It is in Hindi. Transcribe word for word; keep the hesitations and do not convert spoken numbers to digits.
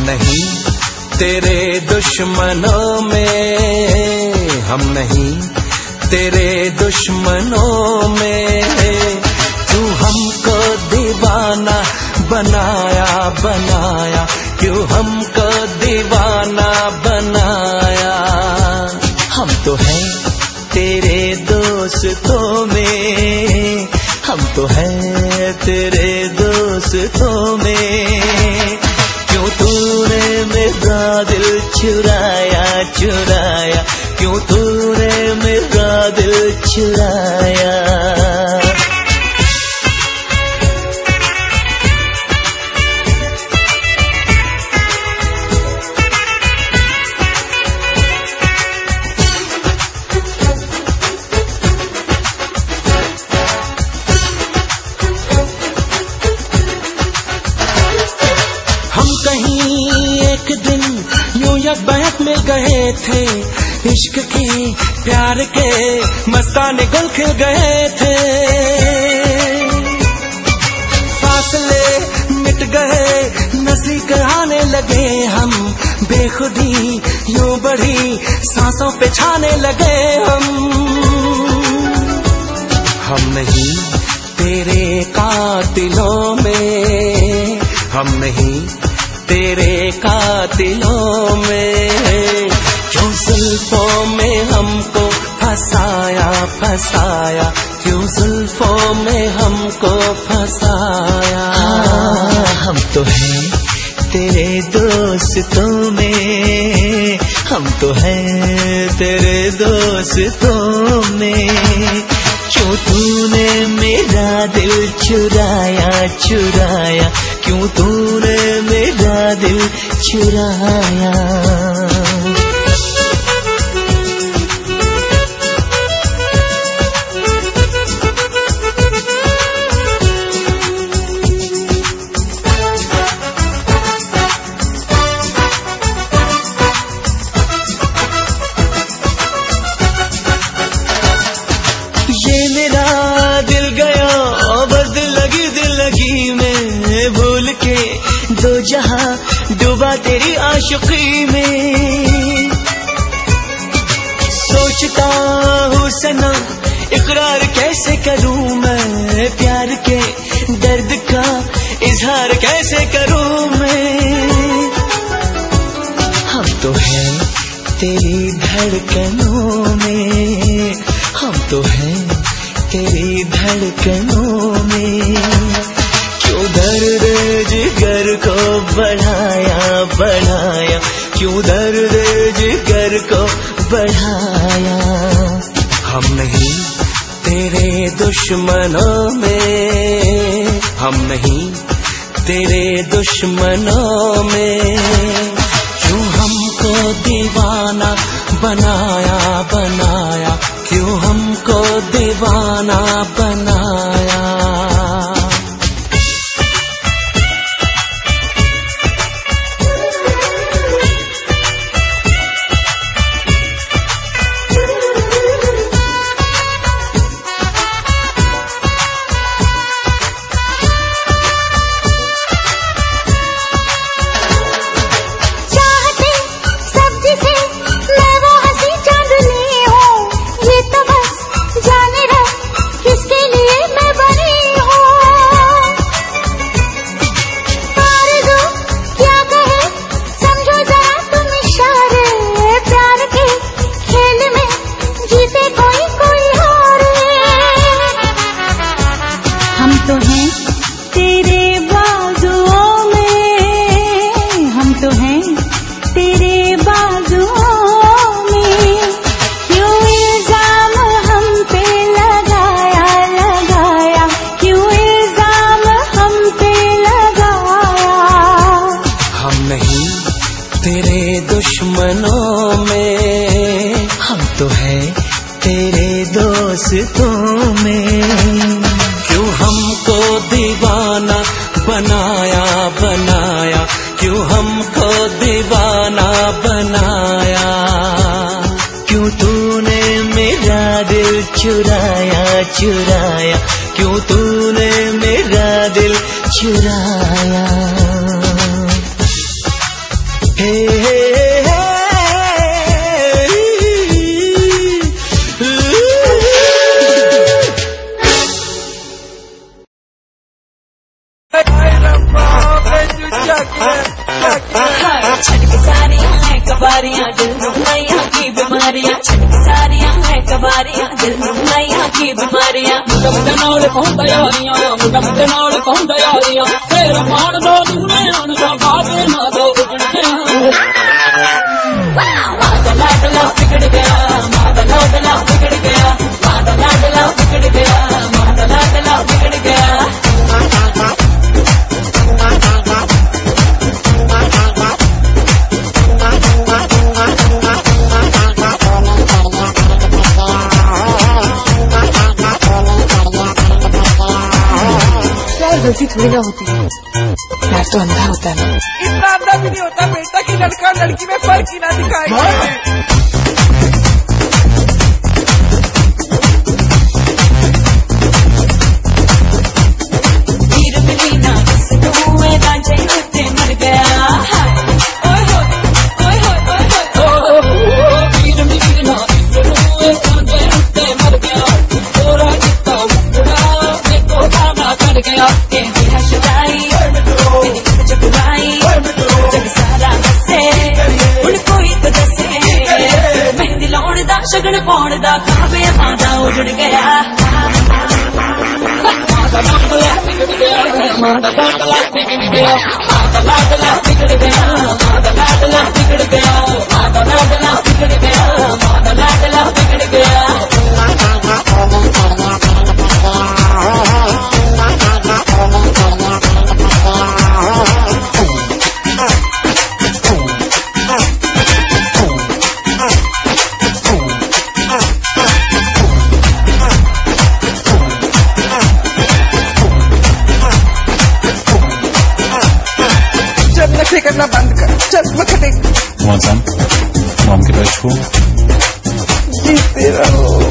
नहीं तेरे दुश्मनों में, हम नहीं तेरे दुश्मनों में। तू हमको दीवाना बनाया बनाया, क्यों हमको दीवाना बनाया। हम तो हैं तेरे दोस्तों में, हम तो हैं तेरे दोस्तों में। क्यों तूने मेरा दिल चुराया चुराया, क्यों तूने मेरा दिल चुराया। बैठ में गए थे, इश्क की प्यार के मस्ताने गुल खिल गए थे। फासले मिट गए, नजदीक आने लगे हम, बेखुदी यूं बढ़ी सांसों पे छाने लगे हम। हम नहीं तेरे कातिलों में, हम नहीं तेरे कातिलों में। क्यों जुल्फों में हमको फंसाया फंसाया, क्यों जुल्फों में हमको फंसाया। हम तो हैं तेरे दोस्तों में, हम तो हैं तेरे दोस्तों में। क्यों तूने मेरा दिल चुराया चुराया, क्यों तूने मेरा दिल चुराया। ये मेरा दिल गया बस दिल लगी दिल लगी में, भूल के दो जहां डूबा तेरी आशिकी में। सोचता हूँ सनम इकरार कैसे करूँ मैं, प्यार के दर्द का इजहार कैसे करूँ मैं। हम तो हैं तेरी धड़कनों में, हम तो हैं तेरी धड़कनों में। क्यों दर्द जिगर को बढ़ाया बढ़ाया, क्यों दर्द जिगर को बढ़ाया। हम नहीं तेरे दुश्मनों में, हम नहीं तेरे दुश्मनों में। क्यों हमको दीवाना बनाया बनाया, क्यों हमको दीवाना बनाया। दुश्मनों में, हम तो हैं तेरे दोस्तों में। क्यों हमको दीवाना बनाया बनाया, क्यों हमको दीवाना बनाया। क्यों तूने मेरा दिल चुराया चुराया, क्यों तूने मेरा दिल चुराया। हे हे छटक सारियां हैं कबारियां दिल रुमाइयां की बीमारियां छटक सारियां हैं कबारियां दिल रुमाइयां की बीमारियां मुझे मुझे नाल पहुंचा यारियां मुझे मुझे नाल पहुंचा यारियां तेरा मान दो दूने उनका बाबे ना दो उजड़ते माता लाडला बिगड़ गया माता लाडला बिगड़ गया माता लाडला बिगड़ गया माता लाडला बिगड़ गया गलती थोड़ी ना होती है, प्यार तो अंधा होता है। इतना अंधा भी नहीं होता बेटा कि लड़का लड़की में फर्क ही ना दिखाए। वीर मिली ना किस धुएं रांझे होते मर गया। ओए होए ओए होए ओए होए वीर मिली ना किस धुएं रांझे होते मर गया। तोरा कितना उड़ा देखो गाना कर गया। शगन पाउण दा काबे मादा उजड़ गया मादा लाडला बिगड़ गया मादा लाडला बिगड़ गया मादा लाडला बिगड़ गया मादा लाडला बिगड़ गया मादा लाडला बिगड़ गया मादा लाडला बिगड़ गया करना बंद कर चल मखटे मौसम मॉम के पैर छू जीते रहो।